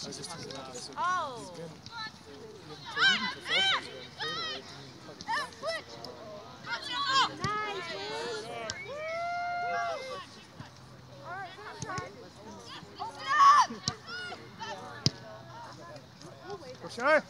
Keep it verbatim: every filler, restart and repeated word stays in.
was just teasing out that I said, Oh. he's been, so even professionals who haven't played already, he probably practiced for a while. Nice. For sure.